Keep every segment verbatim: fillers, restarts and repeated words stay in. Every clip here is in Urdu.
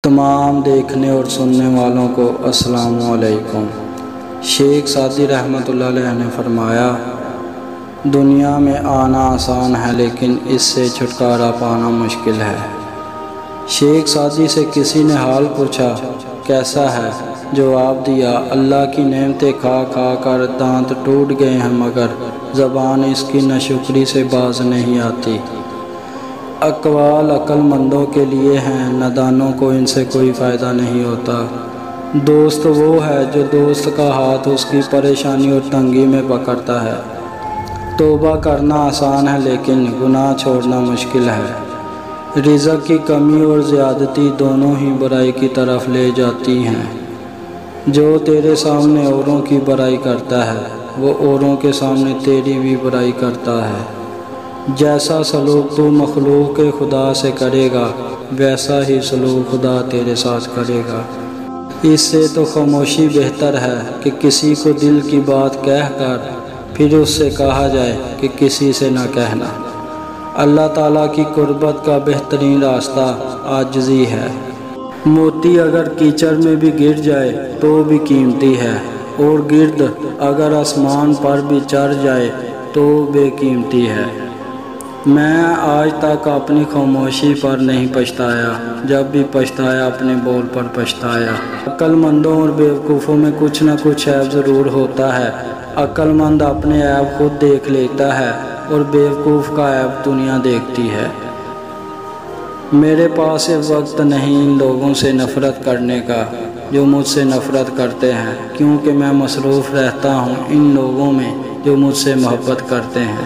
تمام دیکھنے اور سننے والوں کو السلام علیکم۔ شیخ سعدی رحمۃ اللہ علیہ نے فرمایا، دنیا میں آنا آسان ہے لیکن اس سے چھٹکارا پانا مشکل ہے۔ شیخ سعدی سے کسی نے حال پوچھا، کیسا ہے؟ جواب دیا، اللہ کی نعمتیں کھا کھا کر دانت ٹوٹ گئے ہیں مگر زبان اس کی ناشکری سے باز نہیں آتی۔ اقوال عقل مندوں کے لیے ہیں، نادانوں کو ان سے کوئی فائدہ نہیں ہوتا۔ دوست وہ ہے جو دوست کا ہاتھ اس کی پریشانی اور تنگی میں پکڑتا ہے۔ توبہ کرنا آسان ہے لیکن گناہ چھوڑنا مشکل ہے۔ رزق کی کمی اور زیادتی دونوں ہی برائی کی طرف لے جاتی ہیں۔ جو تیرے سامنے اوروں کی برائی کرتا ہے وہ اوروں کے سامنے تیری بھی برائی کرتا ہے۔ جیسا سلوک تو مخلوق خدا سے کرے گا ویسا ہی سلوک خدا تیرے ساتھ کرے گا۔ اس سے تو خاموشی بہتر ہے کہ کسی کو دل کی بات کہہ کر پھر اس سے کہا جائے کہ کسی سے نہ کہنا۔ اللہ تعالیٰ کی قربت کا بہترین راستہ عاجزی ہے۔ موتی اگر کیچڑ میں بھی گر جائے تو بھی قیمتی ہے، اور گرد اگر آسمان پر بھی چڑھ جائے تو بے قیمتی ہے۔ میں آج تک اپنی خاموشی پر نہیں پچھتایا، جب بھی پچھتایا اپنے بول پر پچھتایا۔ عقل مندوں اور بیوقوفوں میں کچھ نہ کچھ عیب ضرور ہوتا ہے۔ عقل مند اپنے عیب خود دیکھ لیتا ہے اور بیوقوف کا عیب دنیا دیکھتی ہے۔ میرے پاس وقت نہیں ان لوگوں سے نفرت کرنے کا جو مجھ سے نفرت کرتے ہیں، کیونکہ میں مصروف رہتا ہوں ان لوگوں میں جو مجھ سے محبت کرتے ہیں۔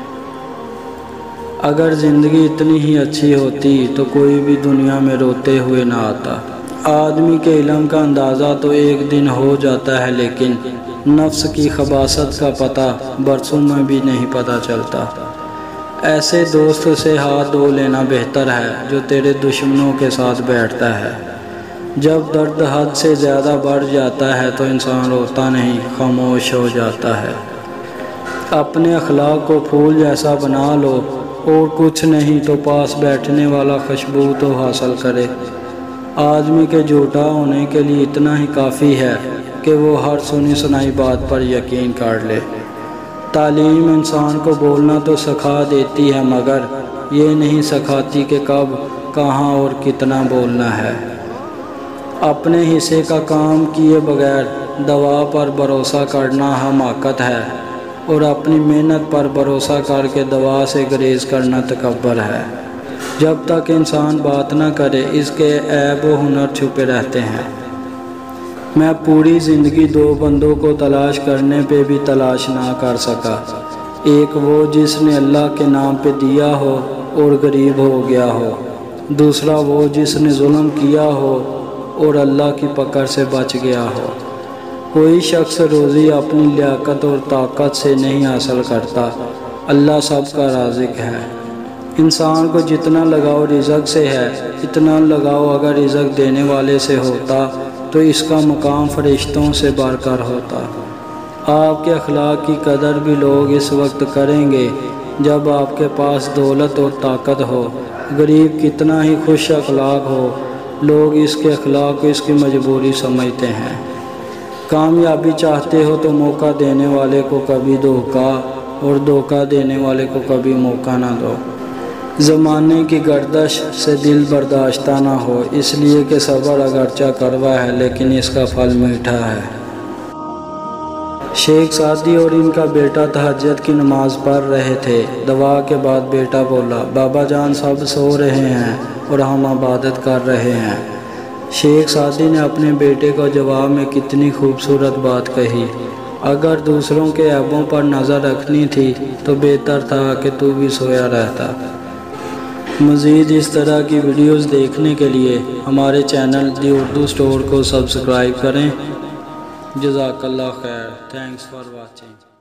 اگر زندگی اتنی ہی اچھی ہوتی تو کوئی بھی دنیا میں روتے ہوئے نہ آتا۔ آدمی کے علم کا اندازہ تو ایک دن ہو جاتا ہے لیکن نفس کی خباثت کا پتہ برسوں میں بھی نہیں پتہ چلتا۔ ایسے دوست سے ہاتھ دھو لینا بہتر ہے جو تیرے دشمنوں کے ساتھ بیٹھتا ہے۔ جب درد حد سے زیادہ بڑھ جاتا ہے تو انسان روتا نہیں، خاموش ہو جاتا ہے۔ اپنے اخلاق کو پھول جیسا بنا لو، اور کچھ نہیں تو پاس بیٹھنے والا خوشبو تو حاصل کرے۔ آدمی کے جھوٹا ہونے کے لیے اتنا ہی کافی ہے کہ وہ ہر سنی سنائی بات پر یقین کر لے۔ تعلیم انسان کو بولنا تو سکھا دیتی ہے مگر یہ نہیں سکھاتی کہ کب، کہاں اور کتنا بولنا ہے۔ اپنے حصے کا کام کیے بغیر دوا پر بھروسہ کرنا حماقت ہے، اور اپنی محنت پر بھروسہ کر کے دوا سے گریز کرنا تکبر ہے۔ جب تک انسان بات نہ کرے اس کے عیب و ہنر چھپے رہتے ہیں۔ میں پوری زندگی دو بندوں کو تلاش کرنے پہ بھی تلاش نہ کر سکا، ایک وہ جس نے اللہ کے نام پہ دیا ہو اور غریب ہو گیا ہو، دوسرا وہ جس نے ظلم کیا ہو اور اللہ کی پکڑ سے بچ گیا ہو۔ کوئی شخص روزی اپنی لیاقت اور طاقت سے نہیں حاصل کرتا، اللہ سب کا رازق ہے۔ انسان کو جتنا لگاؤ رزق سے ہے، اتنا لگاؤ اگر رزق دینے والے سے ہوتا تو اس کا مقام فرشتوں سے بڑھ کر ہوتا۔ آپ کے اخلاق کی قدر بھی لوگ اس وقت کریں گے جب آپ کے پاس دولت اور طاقت ہو۔ غریب کتنا ہی خوش اخلاق ہو، لوگ اس کے اخلاق کو اس کی مجبوری سمجھتے ہیں۔ کامیابی چاہتے ہو تو موقع دینے والے کو کبھی دھوکہ اور دھوکہ دینے والے کو کبھی موقع نہ دو۔ زمانے کی گردش سے دل برداشتہ نہ ہو، اس لیے کہ صبر اگرچہ کڑوا ہے لیکن اس کا پھل میٹھا ہے۔ شیخ سعدی اور ان کا بیٹا تہجد کی نماز پڑھ رہے تھے۔ دعا کے بعد بیٹا بولا، بابا جان سب سو رہے ہیں اور ہم عبادت کر رہے ہیں۔ شیخ سعدی نے اپنے بیٹے کو جواب میں کتنی خوبصورت بات کہی، اگر دوسروں کے عیبوں پر نظر رکھنی تھی تو بہتر تھا کہ تو بھی سویا رہتا۔ مزید اس طرح کی ویڈیوز دیکھنے کے لیے ہمارے چینل دی اردو اسٹور کو سبسکرائب کریں۔ جزاک اللہ خیر، تھینکس فار واچنگ۔